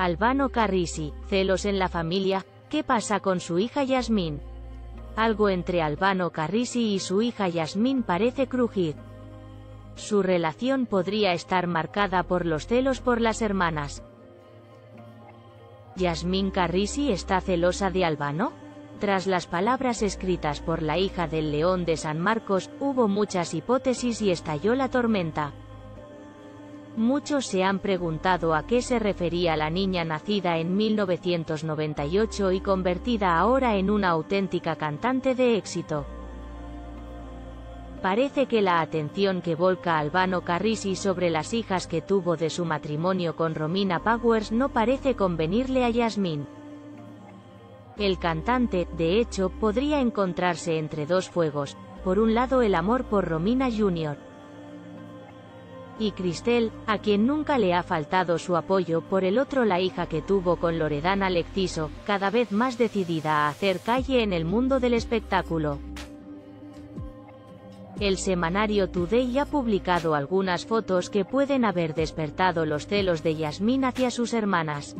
Albano Carrisi, celos en la familia, ¿qué pasa con su hija Yasmín? Algo entre Albano Carrisi y su hija Yasmín parece crujir. Su relación podría estar marcada por los celos por las hermanas. ¿Yasmín Carrisi está celosa de Albano? Tras las palabras escritas por la hija del León de San Marcos, hubo muchas hipótesis y estalló la tormenta. Muchos se han preguntado a qué se refería la niña nacida en 1998 y convertida ahora en una auténtica cantante de éxito. Parece que la atención que volca Albano Carrisi sobre las hijas que tuvo de su matrimonio con Romina Powers no parece convenirle a Yasmín. El cantante, de hecho, podría encontrarse entre dos fuegos: por un lado el amor por Romina Jr. y Cristel, a quien nunca le ha faltado su apoyo; por el otro la hija que tuvo con Loredana Lexiso, cada vez más decidida a hacer calle en el mundo del espectáculo. El semanario Today ha publicado algunas fotos que pueden haber despertado los celos de Yasmín hacia sus hermanas.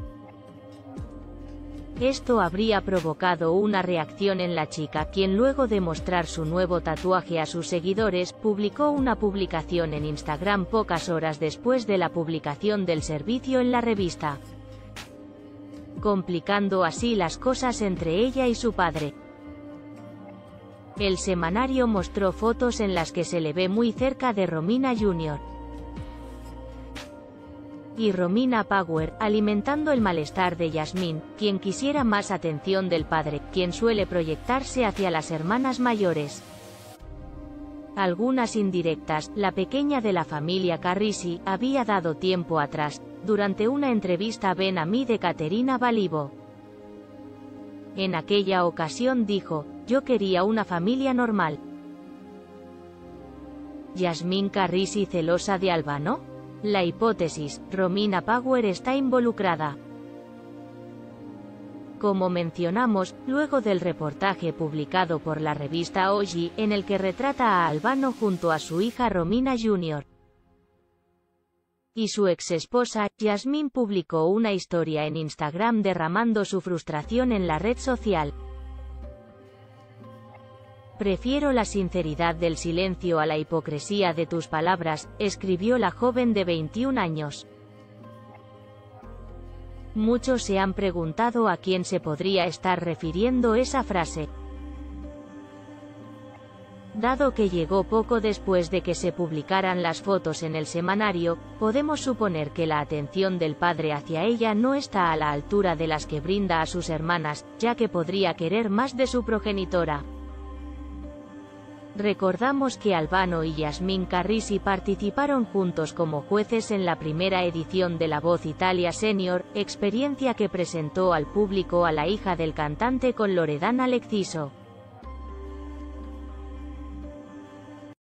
Esto habría provocado una reacción en la chica, quien luego de mostrar su nuevo tatuaje a sus seguidores, publicó una publicación en Instagram pocas horas después de la publicación del servicio en la revista, complicando así las cosas entre ella y su padre. El semanario mostró fotos en las que se le ve muy cerca de Romina Jr. y Romina Power, alimentando el malestar de Yasmín, quien quisiera más atención del padre, quien suele proyectarse hacia las hermanas mayores. Algunas indirectas: la pequeña de la familia Carrisi había dado tiempo atrás, durante una entrevista a Ven a mí de Caterina Balibo. En aquella ocasión dijo: «Yo quería una familia normal». ¿Yasmín Carrisi celosa de Albano? La hipótesis: Romina Power está involucrada. Como mencionamos, luego del reportaje publicado por la revista Oggi, en el que retrata a Albano junto a su hija Romina Jr. y su exesposa, Yasmín publicó una historia en Instagram derramando su frustración en la red social. «Prefiero la sinceridad del silencio a la hipocresía de tus palabras», escribió la joven de 21 años. Muchos se han preguntado a quién se podría estar refiriendo esa frase. Dado que llegó poco después de que se publicaran las fotos en el semanario, podemos suponer que la atención del padre hacia ella no está a la altura de las que brinda a sus hermanas, ya que podría querer más de su progenitora. Recordamos que Albano y Yasmín Carrisi participaron juntos como jueces en la primera edición de La Voz Italia Senior, experiencia que presentó al público a la hija del cantante con Loredana Lexiso.